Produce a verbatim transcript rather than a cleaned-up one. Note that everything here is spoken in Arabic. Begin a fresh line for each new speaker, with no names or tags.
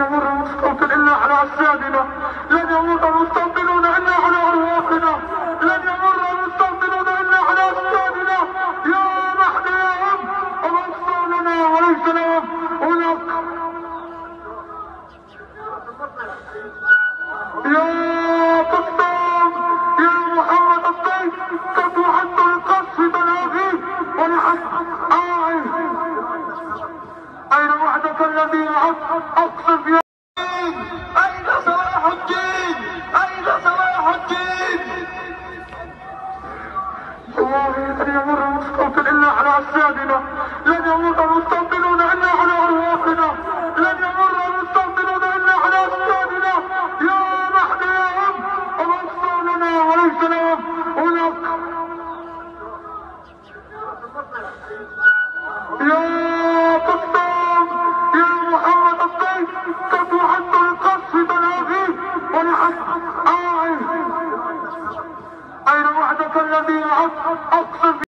يمر مستوطن إلا على أجسادنا، لن يمر مستوطنون إلا على أرواحنا، لن يمر مستوطنون إلا على أجسادنا. يا نحن يا أم الأطفال لنا وليس لهم هناك. يا قسام يا محمد الضيف قد وعدت القصف تنافي ولحق آعي. أين وعدك الذي وعدت أقصف يا أين صلاح الدين؟ أين صلاح الدين؟ والله لن يمر مستوطن إلا على أجسادنا، لن يمر مستوطنون إلا على أرواحنا، لن يمر مستوطنون إلا على أجسادنا. يا نحن يا أم الأطفال لنا وليس لهم هناك. يا قسام يا محمد الضيف قد وعدت القصف تنافي ولحق آعي. أين وعدك الذي وعدت أقصف